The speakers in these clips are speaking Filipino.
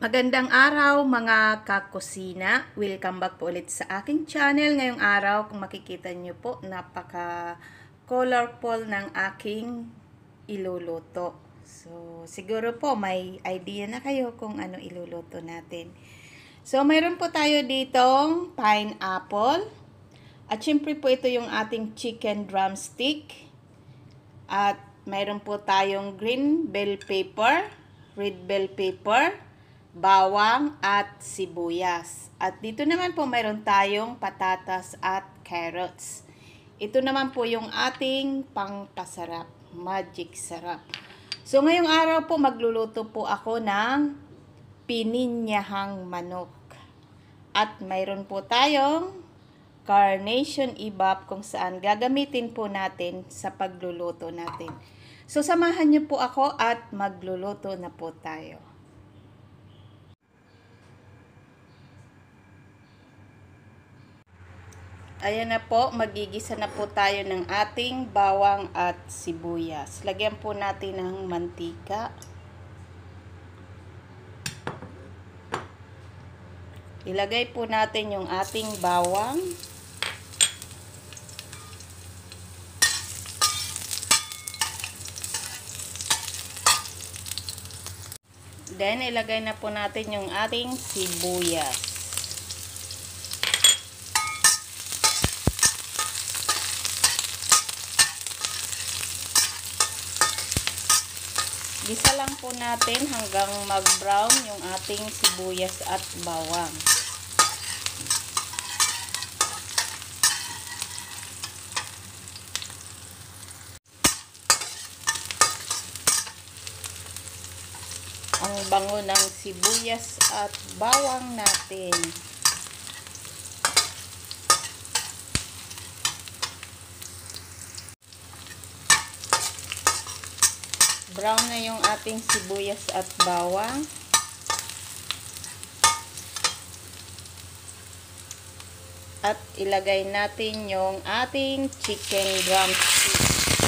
Magandang araw mga kakusina. Welcome back po ulit sa aking channel. Ngayong araw, kung makikita nyo po, napaka-colorful ng aking iluluto. So, siguro po may idea na kayo kung ano iluluto natin. So, mayroon po tayo ditong pineapple. At syempre po ito yung ating chicken drumstick. At mayroon po tayong green bell pepper, red bell pepper, bawang at sibuyas. At dito naman po mayroon tayong patatas at carrots. Ito naman po yung ating pangpasarap, magic sarap. So ngayong araw po magluluto po ako ng pininyahang manok. At mayroon po tayong carnation ibap kung saan gagamitin po natin sa pagluluto natin. So samahan niyo po ako at magluluto na po tayo. Ayan na po, magigisa na po tayo ng ating bawang at sibuyas. Lagyan po natin ng mantika. Ilagay po natin yung ating bawang. Then, ilagay na po natin yung ating sibuyas. Gisa lang po natin hanggang mag-brown yung ating sibuyas at bawang. Ang bango ng sibuyas at bawang natin. Brown na yung ating sibuyas at bawang. At ilagay natin yung ating chicken drumstick.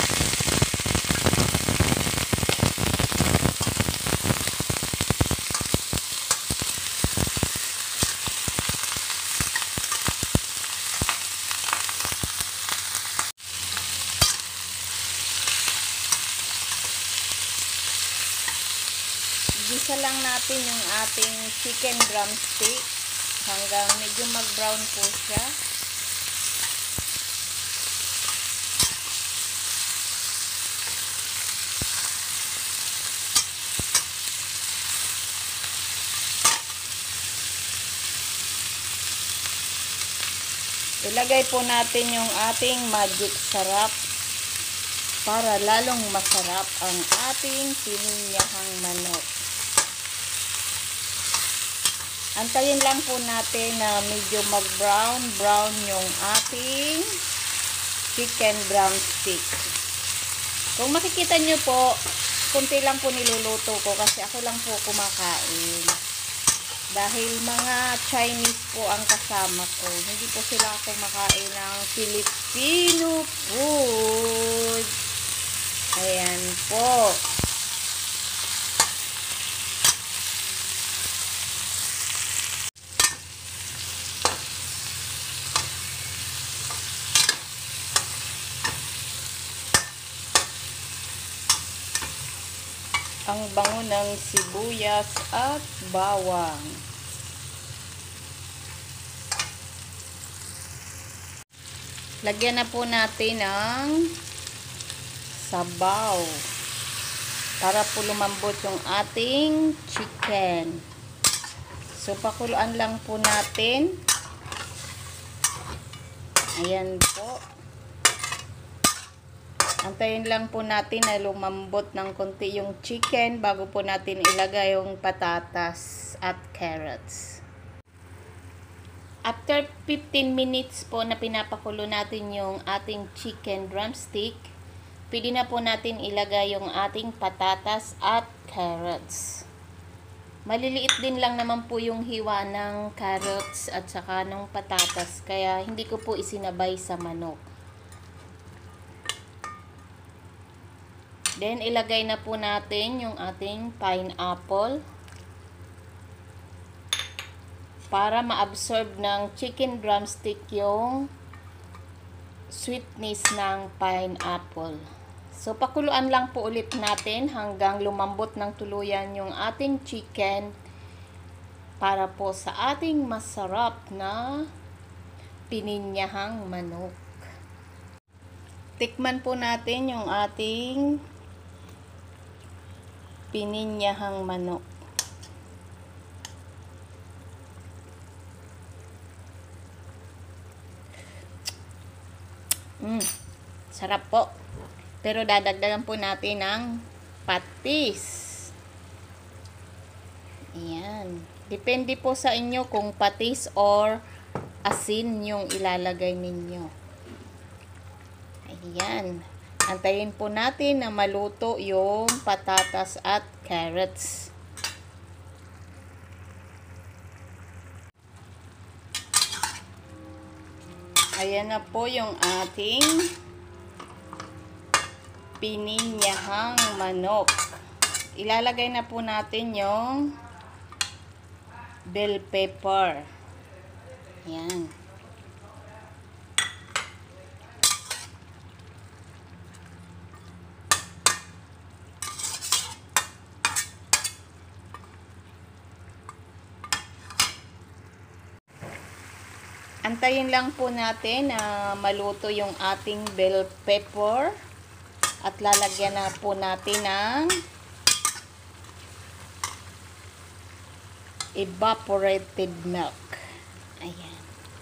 Gisa lang natin yung ating chicken drumstick hanggang medyo mag-brown po siya. Ilagay po natin yung ating magic sarap para lalong masarap ang ating pininyahang manok. Antayin lang po natin na medyo mag-brown yung ating chicken drumstick. Kung makikita nyo po, kunti lang po niluluto ko kasi ako lang po kumakain. Dahil mga Chinese po ang kasama ko. Hindi po sila kumakain ng Filipino food. Ayan po. Ang bango ng sibuyas at bawang. Lagyan na po natin ng sabaw para po lumambot yung ating chicken. So, pakuluan lang po natin. Ayan po. Antayin lang po natin na lumambot ng konti yung chicken bago po natin ilagay yung patatas at carrots. After 15 minutes po na pinapakulo natin yung ating chicken drumstick, pwede na po natin ilagay yung ating patatas at carrots. Maliliit din lang naman po yung hiwa ng carrots at saka ng patatas, kaya hindi ko po isinabay sa manok. Then, ilagay na po natin yung ating pineapple. para ma-absorb ng chicken drumstick yung sweetness ng pineapple. So, pakuluan lang po ulit natin hanggang lumambot ng tuluyan yung ating chicken para po sa ating masarap na pininyahang manok. Tikman po natin yung ating pininyahang manok. Sarap po. Pero dadagdagan po natin ng patis. Ayan. Depende po sa inyo kung patis or asin yung ilalagay ninyo. Ayan. Antayin po natin na maluto yung patatas at carrots. Ayan na po yung ating pininyahang manok. Ilalagay na po natin yung bell pepper. Ayan. Antayin lang po natin na maluto yung ating bell pepper at lalagyan na po natin ng evaporated milk. Ayan.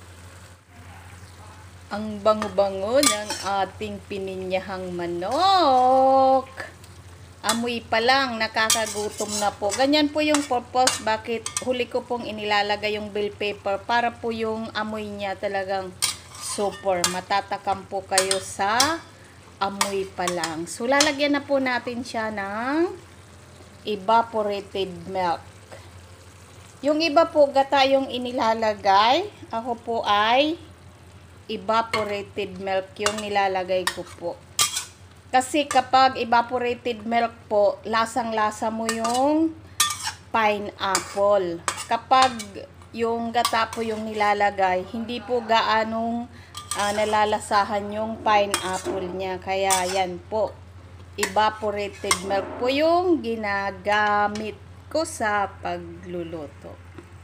Ang bango-bango ng ating pininyahang manok. Amoy pa lang, nakakagutom na po. Ganyan po yung purpose bakit huli ko pong inilalagay yung bell pepper para po yung amoy niya talagang super. Matatakam po kayo sa amoy pa lang. So, lalagyan na po natin siya ng evaporated milk. Yung iba po gata yung inilalagay. Ako po ay evaporated milk yung nilalagay ko po. Kasi kapag evaporated milk po, lasang-lasa mo yung pineapple. Kapag yung gata po yung nilalagay, hindi po gaanong nalalasahan yung pineapple niya. Kaya yan po, evaporated milk po yung ginagamit ko sa pagluluto.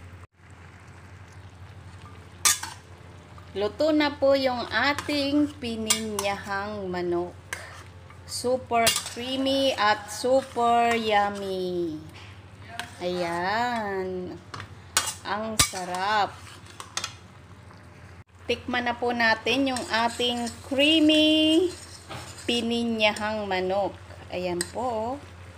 Luto na po yung ating pininyahang manok. Super creamy at super yummy. Ayan. Ang sarap. Tikman na po natin yung ating creamy pininyahang manok. Ayan po.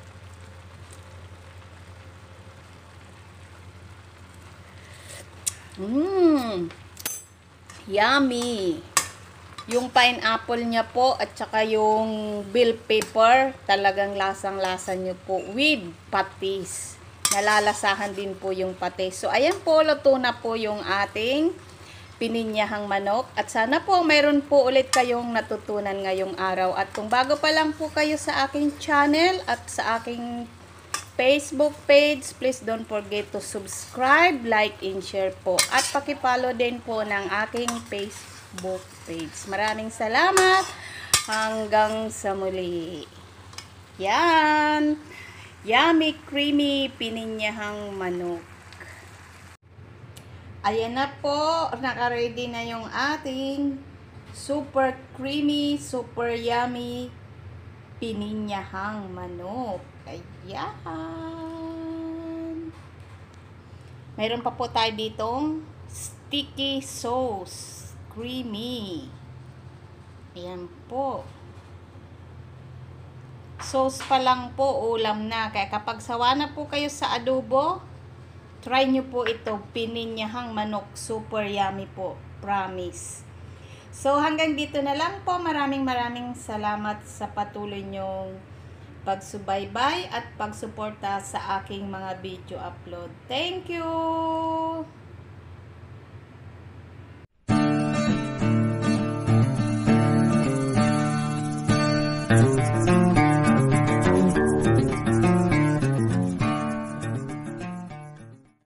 Yummy. Yung pineapple niya po at saka yung bell pepper, talagang lasang-lasa nyo po with patis. Nalalasahan din po yung patis. So, ayan po, luto na po yung ating pininyahang manok. At sana po, mayroon po ulit kayong natutunan ngayong araw. At kung bago pa lang po kayo sa aking channel at sa aking Facebook page, please don't forget to subscribe, like, and share po. At pakipollow din po ng aking Facebook page. Maraming salamat. Hanggang sa muli. Yan. Yummy, creamy, pininyahang manok. Ayan na po. Naka-ready na yung ating super creamy, super yummy, pininyahang manok. Ayan. Mayroon pa po tayo ditong sticky sauce. Creamy. Ayan po. Sauce pa lang po, ulam na. Kaya kapag sawa na po kayo sa adobo, try nyo po ito. Pininyahang manok. Super yummy po. Promise. So, hanggang dito na lang po. Maraming salamat sa patuloy nyong pagsubaybay at pagsuporta sa aking mga video upload. Thank you!